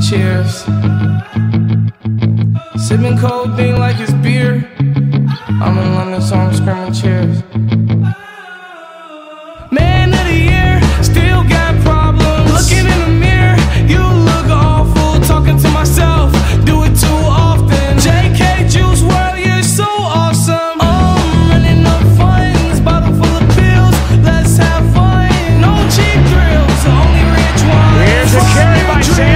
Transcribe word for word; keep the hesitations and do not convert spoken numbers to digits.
cheers. Sipping codeine like it's beer. I'm in London, so I'm screaming cheers. Man of the year, still got problems. Looking in the mirror, you look awful. Talking to myself, do it too often. J K Juice world, you're so awesome. Oh, I'm running up funds, bottle full of pills. Let's have fun. No cheap thrills, only rich ones. Here's a carry by Sam.